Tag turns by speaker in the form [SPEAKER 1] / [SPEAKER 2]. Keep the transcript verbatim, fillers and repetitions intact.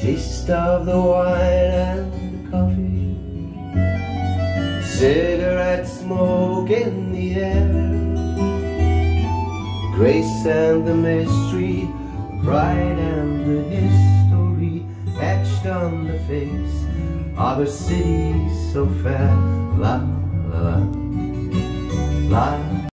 [SPEAKER 1] taste of the wine and the coffee, cigarette smoke in the air, the grace and the mystery, the pride and the history etched on the face of a city so fair. La la la la.